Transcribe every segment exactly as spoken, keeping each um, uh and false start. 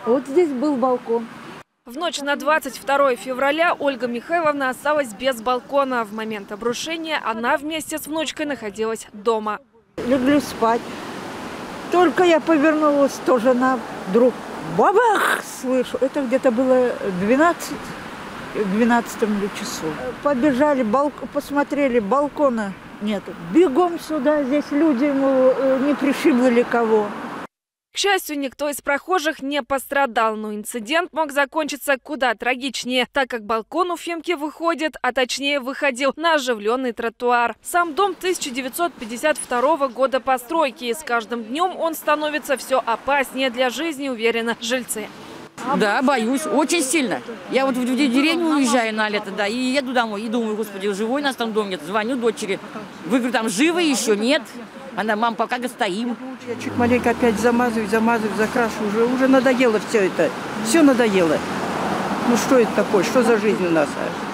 Вот здесь был балкон. В ночь на двадцать второе февраля Ольга Михайловна осталась без балкона. В момент обрушения она вместе с внучкой находилась дома. Легли спать. Только я повернулась, тоже на вдруг бабах слышу. Это где-то было двенадцать, двенадцатом часу. Побежали, балк... посмотрели, балкона нету. Бегом сюда, здесь люди, ну, не пришибло ли кого. К счастью, никто из прохожих не пострадал, но инцидент мог закончиться куда трагичнее, так как балкон у Фемки выходит, а точнее выходил на оживленный тротуар. Сам дом тысяча девятьсот пятьдесят второго года постройки, и с каждым днем он становится все опаснее для жизни, уверены жильцы. Да, боюсь, очень сильно. Я вот в деревню уезжаю на лето, да, и еду домой, и думаю, господи, живой у нас там дом нет. Звоню дочери, вы, говорю, там живы еще? Нет. Она: мам, пока стоим. Я чуть маленько опять замазываю, замазываю, закрашу. Уже, уже надоело все это. Все надоело. Ну что это такое? Что за жизнь у нас?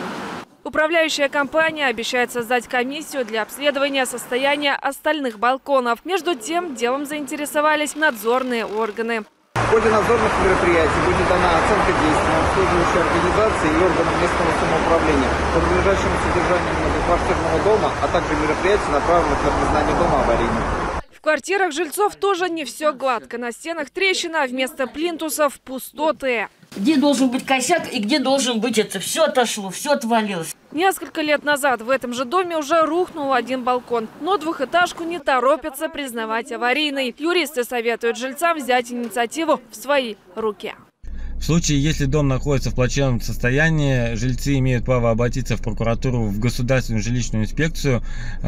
Управляющая компания обещает создать комиссию для обследования состояния остальных балконов. Между тем, делом заинтересовались надзорные органы. В ходе надзорных мероприятий будет дана оценка действий обслуживающей организации и органам местного самоуправления по надлежащему содержанию многоквартирного дома, а также мероприятий, направленных на признание дома аварийным. В квартирах жильцов тоже не все гладко. На стенах трещина, а вместо плинтусов пустоты. Где должен быть косяк и где должен быть это? Все отошло, все отвалилось. Несколько лет назад в этом же доме уже рухнул один балкон. Но двухэтажку не торопятся признавать аварийной. Юристы советуют жильцам взять инициативу в свои руки. В случае, если дом находится в плачевном состоянии, жильцы имеют право обратиться в прокуратуру, в государственную жилищную инспекцию.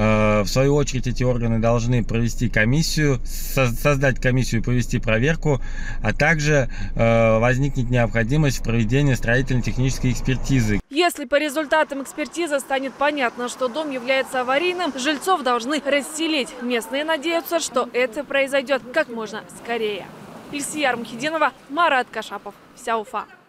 В свою очередь, эти органы должны провести комиссию, создать комиссию и провести проверку, а также возникнет необходимость в проведении строительно-технической экспертизы. Если по результатам экспертизы станет понятно, что дом является аварийным, жильцов должны расселить. Местные надеются, что это произойдет как можно скорее. Ильсия Мухидинова, Марат Кашапов. Вся Уфа.